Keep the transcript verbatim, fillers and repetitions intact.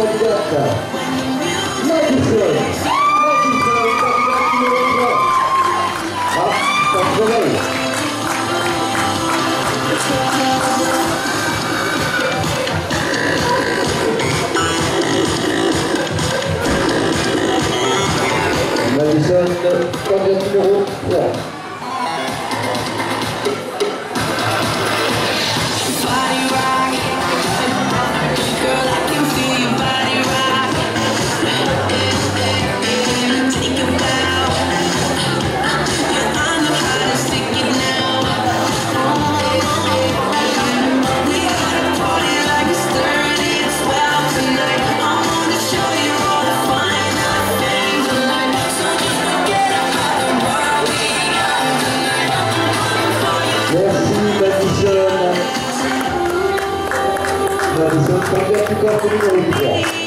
candidate. Madison. Madison, candidate numéro trois. Ah, ton soleil. Madison, candidate numéro trois. Merci Madison. Madison, candidate numéro trois.